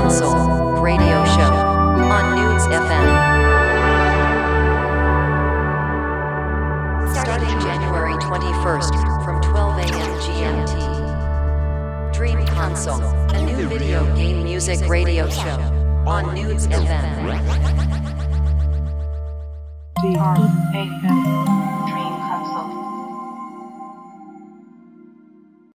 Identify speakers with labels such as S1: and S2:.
S1: Console radio show on NOODS FM. Starting January 21st from 12 a.m. GMT. Dream Console, a new video game music radio show on NOODS FM.
S2: CHNL